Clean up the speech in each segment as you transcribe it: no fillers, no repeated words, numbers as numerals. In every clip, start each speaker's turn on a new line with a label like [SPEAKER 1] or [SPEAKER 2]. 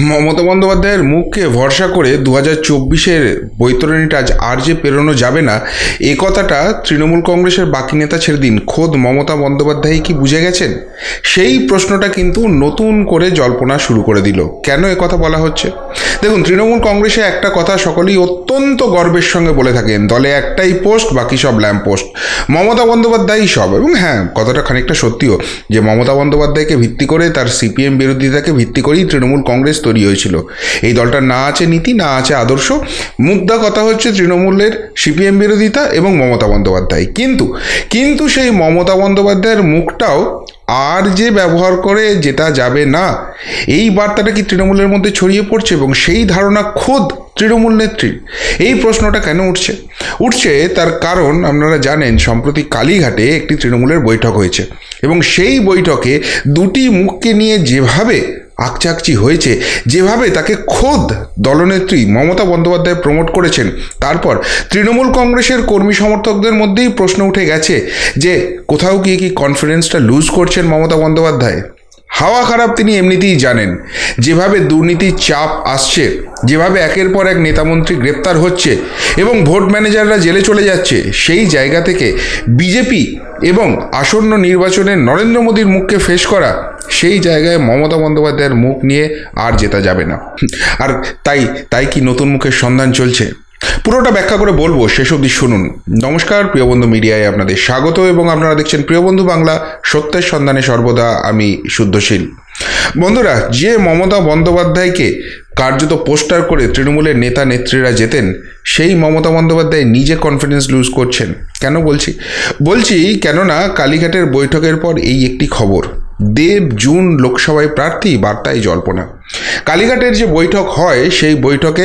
[SPEAKER 1] মমতা বন্দ্যোপাধ্যায়ের মুখকে ভরসা করে 2024-এর বৈতরণীটা আর যে পেরোনো যাবে না, এ কথাটা তৃণমূল কংগ্রেসের বাকি নেতা ছেড়ে দিন, খোদ মমতা বন্দ্যোপাধ্যায় কি বুঝে গেছেন? সেই প্রশ্নটা কিন্তু নতুন করে জল্পনা শুরু করে দিল। কেন এ কথা বলা হচ্ছে? দেখুন, তৃণমূল কংগ্রেসে একটা কথা সকলেই অত্যন্ত গর্বের সঙ্গে বলে থাকেন, দলে একটাই পোস্ট, বাকি সব ল্যাম্প পোস্ট, মমতা বন্দ্যোপাধ্যায়ই সব। এবং হ্যাঁ, কথাটা খানিকটা সত্যিও, যে মমতা বন্দ্যোপাধ্যায়কে ভিত্তি করে, তার সিপিএম বিরোধিতাকে ভিত্তি করেই তৃণমূল কংগ্রেস তৈরি হয়েছিল। এই দলটার না আছে নীতি, না আছে আদর্শ, মুদ্রা কথা হচ্ছে তৃণমূলের সিপিএম বিরোধিতা এবং মমতা বন্দ্যোপাধ্যায়। কিন্তু সেই মমতা বন্দ্যোপাধ্যায়ের মুখটাও আর যে ব্যবহার করে যেটা যাবে না, এই বার্তাটা কি তৃণমূলের মধ্যে ছড়িয়ে পড়ছে? এবং সেই ধারণা খোদ তৃণমূল নেত্রীর। এই প্রশ্নটা কেন উঠছে তার কারণ আপনারা জানেন, সম্প্রতি কালীঘাটে একটি তৃণমূলের বৈঠক হয়েছে এবং সেই বৈঠকে দুটি মুখকে নিয়ে যেভাবে আকচাকচি হয়েছে, যেভাবে তাকে খোদ দলনেত্রী মমতা বন্দ্যোপাধ্যায় প্রমোট করেছেন, তারপর তৃণমূল কংগ্রেসের কর্মী সমর্থকদের মধ্যেই প্রশ্ন উঠে গেছে যে কোথাও গিয়ে কি কনফিডেন্সটা লুজ করছেন মমতা বন্দ্যোপাধ্যায়? হাওয়া খারাপ তিনি এমনিতেই জানেন। যেভাবে দুর্নীতির চাপ আসছে, যেভাবে একের পর এক নেতামন্ত্রী গ্রেপ্তার হচ্ছে এবং ভোট ম্যানেজাররা জেলে চলে যাচ্ছে, সেই জায়গা থেকে বিজেপি এবং আসন্ন নির্বাচনে নরেন্দ্র মোদীর মুখকে ফেস করা, সেই জায়গায় মমতা বন্দ্যোপাধ্যায়ের মুখ নিয়ে আর জেতা যাবে না। আর তাই কি নতুন মুখের সন্ধান চলছে? পুরোটা ব্যাখ্যা করে বলবো, শেষ অবধি শুনুন। নমস্কার, প্রিয়বন্ধু মিডিয়ায় আপনাদের স্বাগত এবং আপনারা দেখছেন প্রিয়বন্ধু বাংলা, সত্যের সন্ধানে সর্বদা আমি শুদ্ধশীল। বন্ধুরা, যে মমতা বন্দ্যোপাধ্যায়কে কার্যত পোস্টার করে তৃণমূলের নেতা নেত্রীরা যেতেন, সেই মমতা বন্দ্যোপাধ্যায় নিজে কনফিডেন্স লুজ করছেন। কেন বলছি কেননা কালীঘাটের বৈঠকের পর এই একটি খবর, দেব জুন লোকসভায় প্রার্থী, বার্তায় জল্পনা। কালীঘাটের যে বৈঠক হয়, সেই বৈঠকে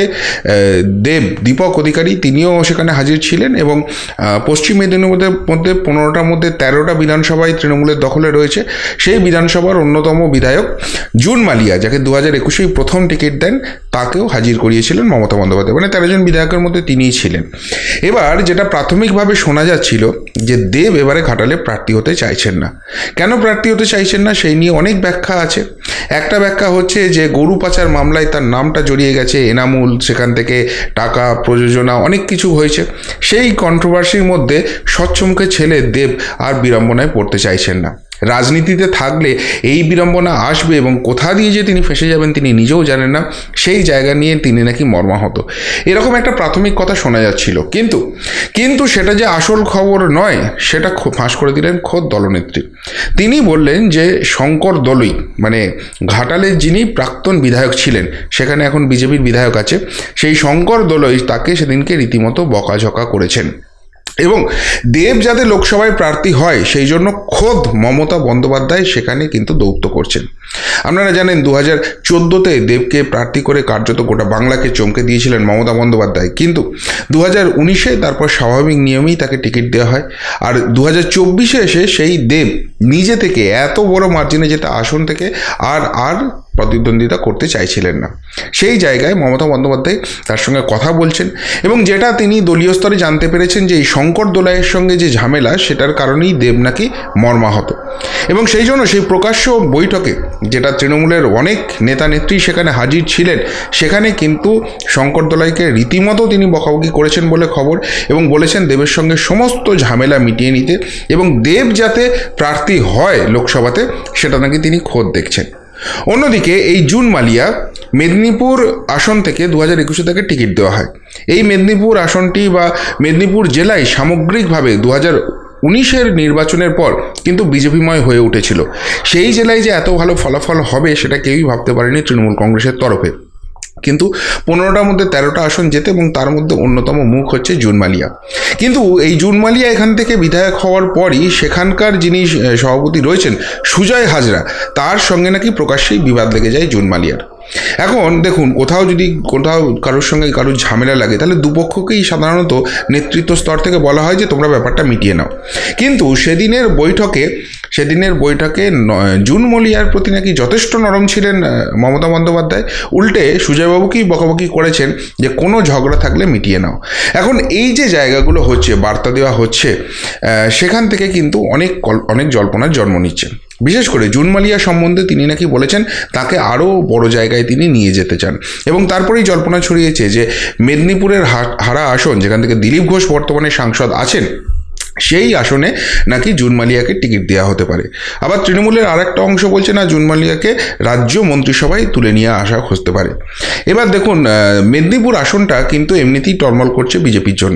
[SPEAKER 1] দীপক অধিকারী তিনিও সেখানে হাজির ছিলেন এবং পশ্চিম মেদিনীপুরের মধ্যে 15টার মধ্যে 13টা বিধানসভায় তৃণমূলের দখলে রয়েছে। সেই বিধানসভার অন্যতম বিধায়ক জুন মালিয়া, যাকে 2021-এই প্রথম টিকিট দেন, তাকেও হাজির করিয়েছিলেন মমতা বন্দ্যোপাধ্যায়। মানে 13 জন বিধায়কের মধ্যে তিনিই ছিলেন। এবার যেটা প্রাথমিকভাবে শোনা যাচ্ছিল যে দেব এবারে ঘাটালে প্রার্থী হতে চাইছেন না। কেন প্রার্থী হতে চাইছেন না, সেই নিয়ে অনেক ব্যাখ্যা আছে। একটা ব্যাখ্যা হচ্ছে যে গরু পাচার মামলায় তার নামটা জড়িয়ে গেছে, এনামুল, সেখান থেকে টাকা প্রযোজনা অনেক কিছু হয়েছে। সেই কন্ট্রোভার্সির মধ্যে স্বচ্ছমুখে ছেলে দেব আর বিড়ম্বনায় পড়তে চাইছেন না। রাজনীতিতে থাকলে এই বিড়ম্বনা আসবে এবং কোথা দিয়ে যে তিনি ফেসে যাবেন তিনি নিজেও জানেন না, সেই জায়গা নিয়ে তিনি নাকি মর্মাহত, এরকম একটা প্রাথমিক কথা শোনা যাচ্ছিল। কিন্তু সেটা যে আসল খবর নয়, সেটা ফাঁস করে দিলেন খোদ দলনেত্রী। তিনি বললেন যে শঙ্কর দলুই, মানে ঘাটালের যিনি প্রাক্তন বিধায়ক ছিলেন, সেখানে এখন বিজেপির বিধায়ক আছে, সেই শঙ্কর দলুই তাকে সেদিনকে রীতিমতো বকাঝকা করেছেন এবং দেব যাতে লোকসভায় প্রার্থী হয় সেই জন্য খোদ মমতা বন্দ্যোপাধ্যায় সেখানে কিন্তু দৌত্য করছেন। আপনারা জানেন 2014-তে দেবকে প্রার্থী করে কার্যত গোটা বাংলাকে চমকে দিয়েছিলেন মমতা বন্দ্যোপাধ্যায়, কিন্তু 2019-এ তারপর স্বাভাবিক নিয়মেই তাকে টিকিট দেওয়া হয়। আর 2024-এ এসে সেই দেব নিজে থেকে এত বড় মার্জিনে যেটা আসন থেকে আর প্রতিদ্বন্দ্বিতা করতে চাইছিলেন না। সেই জায়গায় মমতা বন্দ্যোপাধ্যায় তার সঙ্গে কথা বলছেন এবং যেটা তিনি দলীয় স্তরে জানতে পেরেছেন যে এই শঙ্কর দোলাইয়ের সঙ্গে যে ঝামেলা, সেটার কারণেই দেব নাকি মর্মাহত। এবং সেই জন্য সেই প্রকাশ্য বৈঠকে, যেটা তৃণমূলের অনেক নেতা নেত্রী সেখানে হাজির ছিলেন, সেখানে কিন্তু শঙ্কর দোলাইকে রীতিমতো তিনি বকাবকি করেছেন বলে খবর এবং বলেছেন দেবের সঙ্গে সমস্ত ঝামেলা মিটিয়ে নিতে এবং দেব যাতে প্রার্থী হয় লোকসভাতে, সেটা নাকি তিনি খোদ দেখছেন। অন্যদিকে এই জুন মালিয়া মেদিনীপুর আসন থেকে 2021-এ তাকে টিকিট দেওয়া হয়। এই মেদিনীপুর আসনটি বা মেদিনীপুর জেলায় সামগ্রিকভাবে 2019-এর নির্বাচনের পর কিন্তু বিজেপিময় হয়ে উঠেছিল। সেই জেলায় যে এত ভালো ফলাফল হবে সেটা কেউই ভাবতে পারেনি তৃণমূল কংগ্রেসের তরফে। কিন্তু 15টার মধ্যে 13টা আসন যেতে এবং তার মধ্যে অন্যতম মুখ হচ্ছে জুন মালিয়া। কিন্তু এই জুন মালিয়া এখান থেকে বিধায়ক হওয়ার পরই সেখানকার যিনি সভাপতি রয়েছেন সুজয় হাজরা, তার সঙ্গে নাকি প্রকাশ্যেই বিবাদ লেগে যায় জুন মালিয়ার। এখন দেখুন, কোথাও কারোর সঙ্গে কারোর ঝামেলা লাগে, তাহলে দুপক্ষকেই সাধারণত নেতৃত্ব স্তর থেকে বলা হয় যে তোমরা ব্যাপারটা মিটিয়ে নাও। কিন্তু সেদিনের বৈঠকে জুন মালিয়ার প্রতি নাকি যথেষ্ট নরম ছিলেন মমতা বন্দ্যোপাধ্যায়, উল্টে সুজয়বাবুকেই বকাবকি করেছেন যে কোনো ঝগড়া থাকলে মিটিয়ে নাও। এখন এই যে জায়গাগুলো হচ্ছে, বার্তা দেওয়া হচ্ছে, সেখান থেকে কিন্তু অনেক জল্পনার জন্ম নিচ্ছে। বিশেষ করে জুন মালিয়া সম্বন্ধে তিনি নাকি বলেছেন তাকে আরও বড় জায়গায় তিনি নিয়ে যেতে চান। এবং তারপরেই জল্পনা ছড়িয়েছে যে মেদিনীপুরের হারা আসন, যেখান থেকে দিলীপ ঘোষ বর্তমানে সাংসদ আছেন, সেই আসনে নাকি জুন মালিয়াকে টিকিট দেওয়া হতে পারে। আবার তৃণমূলের আর একটা অংশ বলছে না, জুন মালিয়াকে রাজ্য মন্ত্রিসভায় তুলে নিয়ে আসা হতে পারে। এবার দেখুন, মেদিনীপুর আসনটা কিন্তু এমনিতেই টলমল করছে বিজেপির জন্য।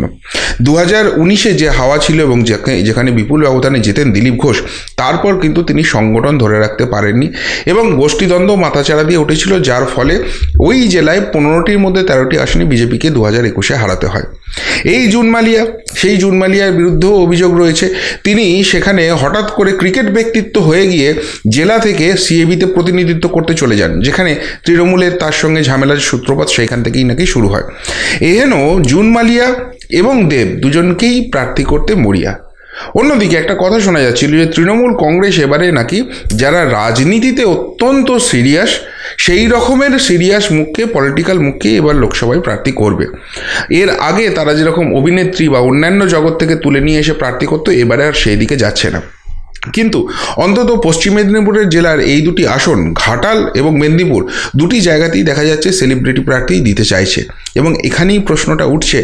[SPEAKER 1] 2019-এ যে হাওয়া ছিল এবং যেখানে বিপুল ব্যবধানে জেতেন দিলীপ ঘোষ, তারপর কিন্তু তিনি সংগঠন ধরে রাখতে পারেননি এবং গোষ্ঠীদ্বন্দ্ব মাথাচাড়া দিয়ে উঠেছিল, যার ফলে ওই জেলায় 15টির মধ্যে 13টি আসনে বিজেপিকে 2021-এ হারাতে হয়। এই জুন মালিয়া, সেই জুন মালিয়ার বিরুদ্ধেও অভিযোগ রয়েছে তিনি সেখানে হঠাৎ করে ক্রিকেট ব্যক্তিত্ব হয়ে গিয়ে জেলা থেকে সিএবিতে প্রতিনিধিত্ব করতে চলে যান, যেখানে তৃণমূলের তার সঙ্গে ঝামেলার সূত্রপাত সেইখান থেকেই নাকি শুরু হয়। এহেন জুন মালিয়া এবং দেব দুজনকেই প্রার্থী করতে মরিয়া। অন্যদিকে একটা কথা শোনা যাচ্ছিল যে তৃণমূল কংগ্রেস এবারে নাকি যারা রাজনীতিতে অত্যন্ত সিরিয়াস, সেই রকমের সিরিয়াস মুখকে, পলিটিক্যাল মুখকে এবার লোকসভায় প্রার্থী করবে। এর আগে তারা যেরকম অভিনেত্রী বা অন্যান্য জগৎ থেকে তুলে নিয়ে এসে প্রার্থী করতো, এবারে আর সেই দিকে যাচ্ছে না। কিন্তু অন্তত পশ্চিম মেদিনীপুরের জেলার এই দুটি আসন, ঘাটাল এবং মেদিনীপুর, দুটি জায়গাতেই দেখা যাচ্ছে সেলিব্রিটি প্রার্থী দিতে চাইছে। এবং এখানেই প্রশ্নটা উঠছে,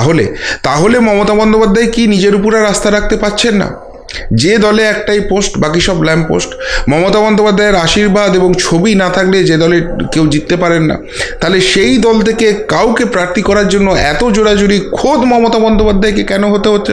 [SPEAKER 1] তাহলে মমতা বন্দ্যোপাধ্যায় কি নিজের উপর আর আস্থা রাখতে পারছেন না? যে দলে একটাই পোস্ট, বাকি সব ল্যাম্প পোস্ট। মমতা বন্দ্যোপাধ্যায়ের আশীর্বাদ এবং ছবি না থাকলে যে দলে কেউ জিততে পারেন না, তাহলে সেই দল থেকে কাউকে প্রার্থী করার জন্য এত জোরাজুরি খোদ মমতা বন্দ্যোপাধ্যায়কে কেন হতে হচ্ছে?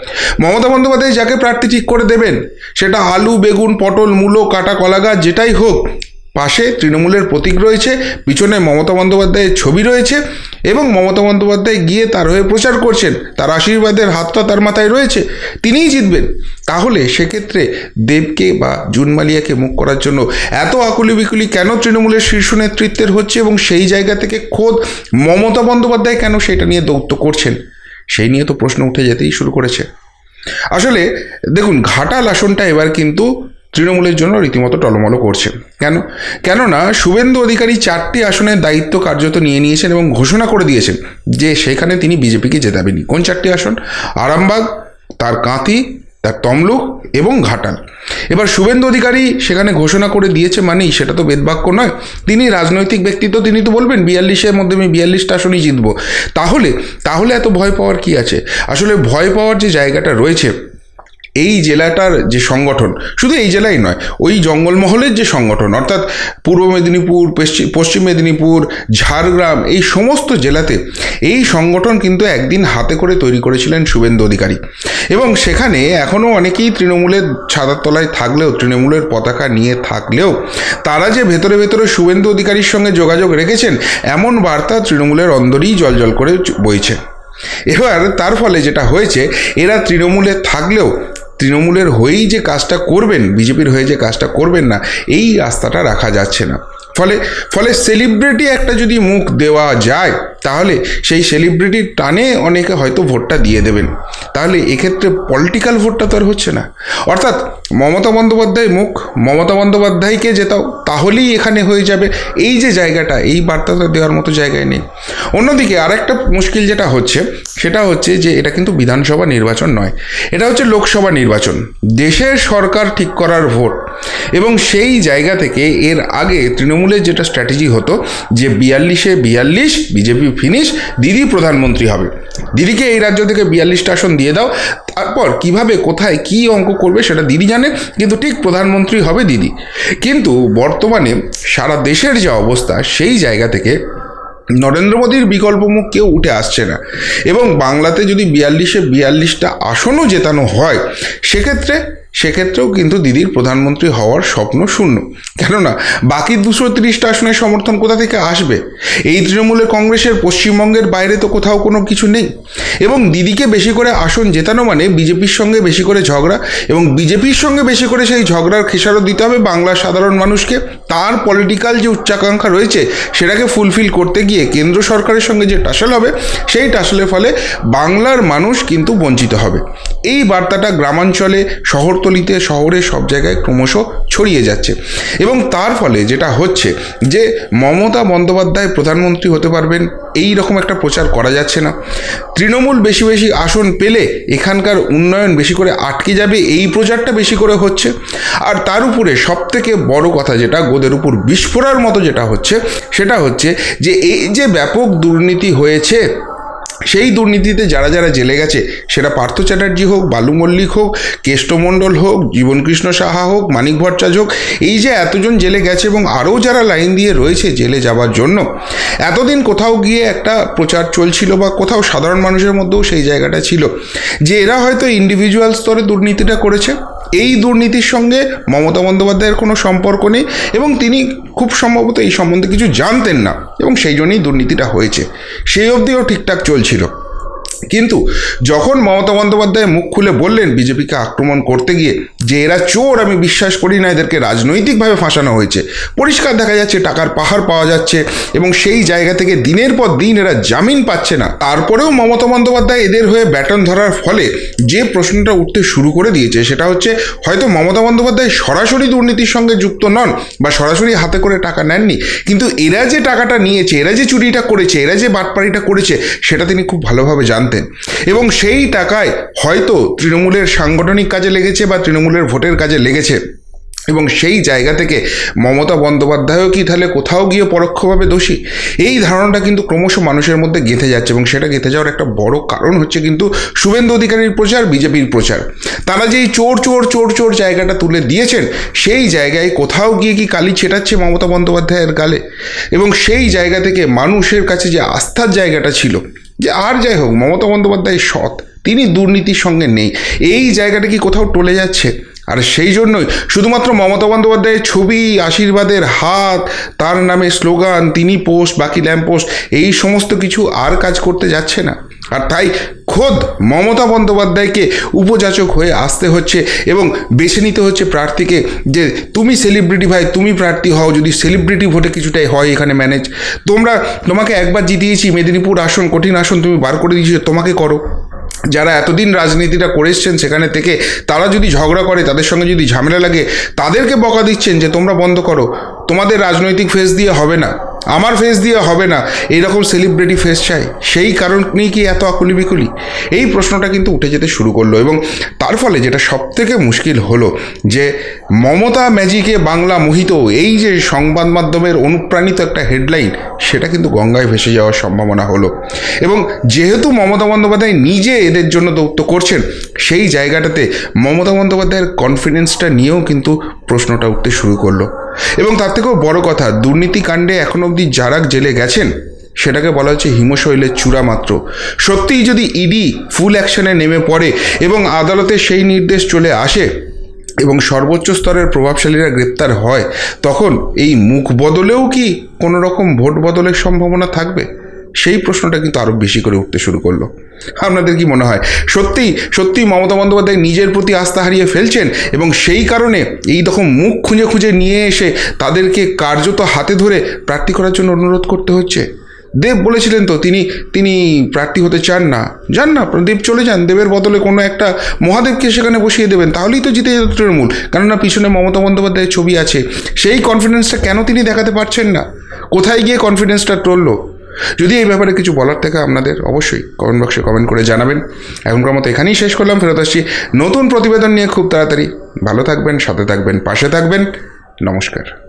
[SPEAKER 1] মমতা বন্দ্যোপাধ্যায় যাকে প্রার্থী ঠিক করে দেবেন, সেটা আলু, বেগুন, পটল, মূলো, কাটা কলা গাছ যেটাই হোক, পাশে তৃণমূলের প্রতীক রয়েছে, পিছনে মমতা বন্দ্যোপাধ্যায়ের ছবি রয়েছে এবং মমতা বন্দ্যোপাধ্যায় গিয়ে তার হয়ে প্রচার করছেন, তার আশীর্বাদের হাতটা তার মাথায় রয়েছে, তিনিই জিতবেন। তাহলে সেক্ষেত্রে দেবকে বা জুন মালিয়াকে মুখ করার জন্য এত আকুলি বিকুলি কেন তৃণমূলের শীর্ষ নেতৃত্বের হচ্ছে এবং সেই জায়গা থেকে খোদ মমতা বন্দ্যোপাধ্যায় কেন সেটা নিয়ে দৌত্য করছেন? সেই নিয়ে তো প্রশ্ন উঠে যেতেই শুরু করেছে। আসলে দেখুন, ঘাটাল আসনটা এবার কিন্তু তৃণমূলের জন্য রীতিমতো টলমলো করছে। কেননা শুভেন্দু অধিকারী 4টি আসনের দায়িত্ব কার্যত নিয়ে নিয়েছেন এবং ঘোষণা করে দিয়েছেন যে সেখানে তিনি বিজেপিকে জেতাবেনই। কোন 4টি আসন? আরামবাগ, তার কাঁথি, তার তমলুক এবং ঘাটাল। এবার শুভেন্দু অধিকারী সেখানে ঘোষণা করে দিয়েছে মানেই সেটা তো বেদবাক্য নয়। তিনি রাজনৈতিক ব্যক্তিত্ব, তিনি তো বলবেন 42-এর মধ্যে আমি 42টা আসনই জিতবো। তাহলে এত ভয় পাওয়ার কি আছে? আসলে ভয় পাওয়ার যে জায়গাটা রয়েছে, এই জেলাটার যে সংগঠন, শুধু এই জেলাই নয়, ওই জঙ্গলমহলের যে সংগঠন, অর্থাৎ পূর্ব মেদিনীপুর, পশ্চিম মেদিনীপুর, ঝাড়গ্রাম, এই সমস্ত জেলাতে এই সংগঠন কিন্তু একদিন হাতে করে তৈরি করেছিলেন শুভেন্দু অধিকারী। এবং সেখানে এখনও অনেকেই তৃণমূলের ছাতার তলায় থাকলেও, তৃণমূলের পতাকা নিয়ে থাকলেও, তারা যে ভেতরে ভেতরে শুভেন্দু অধিকারীর সঙ্গে যোগাযোগ রেখেছেন, এমন বার্তা তৃণমূলের অন্দরেই জলজল করে বইছে। এবার তার ফলে যেটা হয়েছে, এরা তৃণমূলে থাকলেও তৃণমূলের হয়েই যে কাজটা করবেন, বিজেপির হয়ে যে কাজটা করবেন না, এই রাস্তাটা রাখা যাচ্ছে না। ফলে সেলিব্রিটি একটা যদি মুখ দেওয়া যায়, তাহলে সেই সেলিব্রিটির টানে অনেকে হয়তো ভোটটা দিয়ে দেবেন। তাহলে এক্ষেত্রে পলিটিক্যাল ভোটটা তো আর হচ্ছে না। অর্থাৎ মমতা বন্দ্যোপাধ্যায় মুখ, মমতা বন্দ্যোপাধ্যায়কে জেতাও, তাহলেই এখানে হয়ে যাবে, এই যে জায়গাটা, এই বার্তাটা দেওয়ার মতো জায়গায় নেই। অন্যদিকে আরেকটা মুশকিল যেটা হচ্ছে, সেটা হচ্ছে যে এটা কিন্তু বিধানসভা নির্বাচন নয়, এটা হচ্ছে লোকসভা নির্বাচন, দেশের সরকার ঠিক করার ভোট। এবং সেই জায়গা থেকে এর আগে তৃণমূলের যেটা স্ট্র্যাটেজি হতো যে 42-এ 42, বিজেপি ফিনিশ, দিদি প্রধানমন্ত্রী হবে, দিদিকে এই রাজ্য থেকে 42টা আসন দিয়ে দাও, তারপর কিভাবে কোথায় কি অঙ্ক করবে সেটা দিদি জানে, কিন্তু ঠিক প্রধানমন্ত্রী হবে দিদি। কিন্তু বর্তমানে সারা দেশের যে অবস্থা, সেই জায়গা থেকে নরেন্দ্র মোদীর বিকল্প মুখ কেউ উঠে আসছে না। এবং বাংলাতে যদি 42-এ 42টা আসনও জেতানো হয়, সেক্ষেত্রেও কিন্তু দিদির প্রধানমন্ত্রী হওয়ার স্বপ্ন শূন্য। কেননা বাকি 230টা আসনের সমর্থন কোথা থেকে আসবে? এই তৃণমূলের কংগ্রেসের পশ্চিমবঙ্গের বাইরে তো কোথাও কোনো কিছু নেই। এবং দিদিকে বেশি করে আসন জেতানো মানে বিজেপির সঙ্গে বেশি করে ঝগড়া, এবং বিজেপির সঙ্গে বেশি করে সেই ঝগড়ার খেসারত দিতে হবে বাংলার সাধারণ মানুষকে। তার পলিটিক্যাল যে উচ্চাকাঙ্ক্ষা রয়েছে, সেটাকে ফুলফিল করতে গিয়ে কেন্দ্র সরকারের সঙ্গে যে টাসেল হবে, সেই টাসেলের ফলে বাংলার মানুষ কিন্তু বঞ্চিত হবে। এই বার্তাটা গ্রামাঞ্চলে, শহর শহরতলিতে শহরে সব জায়গায় ক্রমশ ছড়িয়ে যাচ্ছে। এবং তার ফলে যেটা হচ্ছে যে মমতা বন্দ্যোপাধ্যায় প্রধানমন্ত্রী হতে পারবেন এই রকম একটা প্রচার করা যাচ্ছে না। তৃণমূল বেশি বেশি আসন পেলে এখানকার উন্নয়ন বেশি করে আটকে যাবে এই প্রচারটা বেশি করে হচ্ছে। আর তার উপরে সবথেকে বড় কথা যেটা গোদের উপর বিস্ফোরার মতো যেটা হচ্ছে সেটা হচ্ছে যে এই যে ব্যাপক দুর্নীতি হয়েছে, সেই দুর্নীতিতে যারা যারা জেলে গেছে, সেটা পার্থ চ্যাটার্জি হোক, বালু মল্লিক হোক, কেষ্টমণ্ডল হোক, জীবনকৃষ্ণ সাহা হোক, মানিক ভট্টাচার্য হোক, এই যে এতজন জেলে গেছে এবং আরও যারা লাইন দিয়ে রয়েছে জেলে যাওয়ার জন্য, এতদিন কোথাও গিয়ে একটা প্রচার চলছিল বা কোথাও সাধারণ মানুষের মধ্যেও সেই জায়গাটা ছিল যে এরা হয়তো ইন্ডিভিজুয়াল স্তরে দুর্নীতিটা করেছে, এই দুর্নীতির সঙ্গে মমতা বন্দ্যোপাধ্যায়ের কোনো সম্পর্ক নেই এবং তিনি খুব সম্ভবত এই সম্বন্ধে কিছু জানতেন না এবং সেই জন্যই দুর্নীতিটা হয়েছে, সেই অবধিও ঠিকঠাক চলছিল। কিন্তু যখন মমতা বন্দ্যোপাধ্যায় মুখ খুলে বললেন বিজেপিকে আক্রমণ করতে গিয়ে যে এরা চোর, আমি বিশ্বাস করি না, এদেরকে রাজনৈতিকভাবে ফাঁসানো হয়েছে, পরিষ্কার দেখা যাচ্ছে টাকার পাহাড় পাওয়া যাচ্ছে এবং সেই জায়গা থেকে দিনের পর দিন এরা জামিন পাচ্ছে না, তারপরেও মমতা বন্দ্যোপাধ্যায় এদের হয়ে ব্যাটন ধরার ফলে যে প্রশ্নটা উঠতে শুরু করে দিয়েছে সেটা হচ্ছে হয়তো মমতা বন্দ্যোপাধ্যায় সরাসরি দুর্নীতির সঙ্গে যুক্ত নন বা সরাসরি হাতে করে টাকা নেননি, কিন্তু এরা যে টাকাটা নিয়েছে, এরা যে চুরিটা করেছে, এরা যে বাটপাড়িটা করেছে সেটা তিনি খুব ভালোভাবে জানতেন এবং সেই টাকায় হয়তো তৃণমূলের সাংগঠনিক কাজে লেগেছে বা তৃণমূলের ভোটের কাজে লেগেছে এবং সেই জায়গা থেকে মমতা বন্দ্যোপাধ্যায়ও কি তাহলে কোথাও গিয়ে পরোক্ষভাবে দোষী, এই ধারণাটা কিন্তু ক্রমশ মানুষের মধ্যে গেঁথে যাচ্ছে এবং সেটা গেঁথে যাওয়ার একটা বড় কারণ হচ্ছে কিন্তু শুভেন্দু অধিকারীর প্রচার, বিজেপির প্রচার। তারা যে এই চোর চোর চোর চোর জায়গাটা তুলে দিয়েছেন সেই জায়গায় কোথাও গিয়ে কি কালি ছেটাচ্ছে মমতা বন্দ্যোপাধ্যায়ের গালে এবং সেই জায়গা থেকে মানুষের কাছে যে আস্থার জায়গাটা ছিল যে আর যাই হোক মমতা বন্দ্যোপাধ্যায় সৎ, তিনি দুর্নীতির সঙ্গে নেই, এই জায়গাটা কি কোথাও টলে যাচ্ছে। আর সেই জন্যই শুধুমাত্র মমতা বন্দ্যোপাধ্যায়ের ছবি, আশীর্বাদের হাত, তার নামে স্লোগান, তিনি পোস্ট, বাকি ল্যাম্প পোস্ট, এই সমস্ত কিছু আর কাজ করতে যাচ্ছে না। আর তাই খোদ মমতা বন্দ্যোপাধ্যায়কে উপযাচক হয়ে আসতে হচ্ছে এবং বেছে নিতে হচ্ছে প্রার্থীকে যে তুমি সেলিব্রিটি ভাই, তুমি প্রার্থী হও, যদি সেলিব্রিটি ভোটে কিছুটাই হয় এখানে ম্যানেজ, তোমাকে একবার জিতিয়েছি, মেদিনীপুর আসন কঠিন আসন তুমি বার করে দিয়েছো, তোমাকে করো। যারা এতদিন রাজনীতিটা করে এসছেন সেখানে থেকে তারা যদি ঝগড়া করে, তাদের সঙ্গে যদি ঝামেলা লাগে, তাদেরকে বকা দিচ্ছেন যে তোমরা বন্ধ করো, তোমাদের রাজনৈতিক ফেস দিয়ে হবে না, আমার ফেস দিয়ে হবে না, এইরকম সেলিব্রিটি ফেস চাই, সেই কারণেই কি এত আকুলি বিকুলি, এই প্রশ্নটা কিন্তু উঠে যেতে শুরু করলো। এবং তার ফলে যেটা সবথেকে মুশকিল হলো যে মমতা ম্যাজিকে বাংলা মোহিত, এই যে সংবাদ মাধ্যমের অনুপ্রাণিত একটা হেডলাইন, সেটা কিন্তু গঙ্গায় ভেসে যাওয়ার সম্ভাবনা হলো। এবং যেহেতু মমতা বন্দ্যোপাধ্যায় নিজে এদের জন্য দৌত্য করছেন, সেই জায়গাটাতে মমতা বন্দ্যোপাধ্যায়ের কনফিডেন্সটা নিয়েও কিন্তু প্রশ্নটা উঠতে শুরু করলো। এবং তার থেকেও বড় কথা, দুর্নীতি কাণ্ডে এখন অবধি যারা জেলে গেছেন সেটাকে বলা হচ্ছে হিমশৈলের চূড়া মাত্র। সত্যিই যদি ইডি ফুল অ্যাকশনে নেমে পড়ে এবং আদালতে সেই নির্দেশ চলে আসে এবং সর্বোচ্চ স্তরের প্রভাবশালীরা গ্রেপ্তার হয়, তখন এই মুখ বদলেও কি কোনো রকম ভোট বদলের সম্ভাবনা থাকবে? সেই প্রশ্নটা কিন্তু আরও বেশি করে উঠতে শুরু করলো। আপনাদের কি মনে হয় সত্যি মমতা বন্দ্যোপাধ্যায় নিজের প্রতি আস্থা হারিয়ে ফেলছেন এবং সেই কারণে এই রকম মুখ খুঁজে খুঁজে নিয়ে এসে তাদেরকে কার্যত হাতে ধরে প্রার্থী করার জন্য অনুরোধ করতে হচ্ছে? দেব বলেছিলেন তো তিনি প্রার্থী হতে চান না, দেব চলে যান, দেবের বদলে কোনো একটা মহাদেবকে সেখানে বসিয়ে দেবেন, তাহলেই তো জিতে যেত তৃণমূল, কেননা পিছনে মমতা বন্দ্যোপাধ্যায়ের ছবি আছে। সেই কনফিডেন্সটা কেন তিনি দেখাতে পারছেন না? কোথায় গিয়ে কনফিডেন্সটা টললো? যদি এই ব্যাপারে কিছু বলার থাকে আপনাদের অবশ্যই কমেন্ট বক্সে কমেন্ট করে জানাবেন। এখনকার মতো এখানেই শেষ করলাম, ফেরত আসছি নতুন প্রতিবেদন নিয়ে খুব তাড়াতাড়ি। ভালো থাকবেন, সাথে থাকবেন, পাশে থাকবেন। নমস্কার।